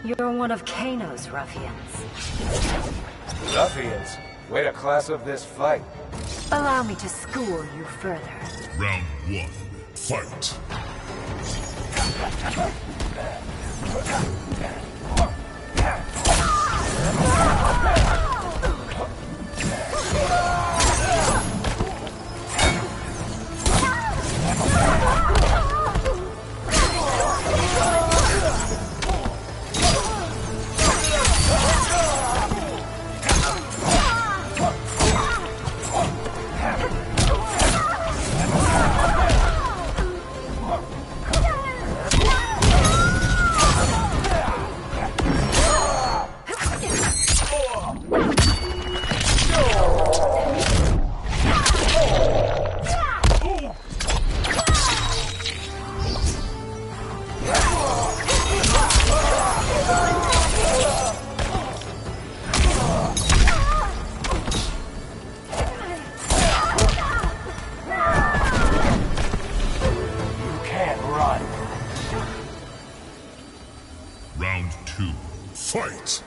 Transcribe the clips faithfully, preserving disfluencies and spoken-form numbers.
You're one of Kano's ruffians. Ruffians? Way to class up this fight. Allow me to school you further. Round one, fight! Round two, fight!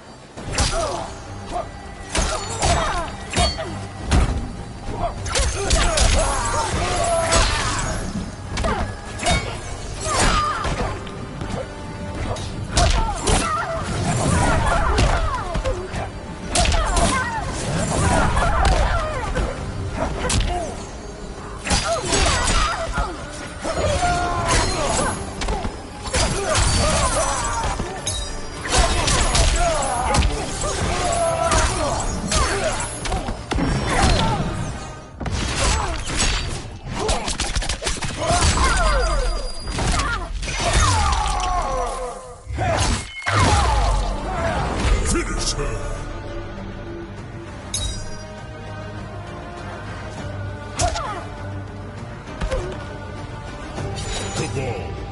Kabal.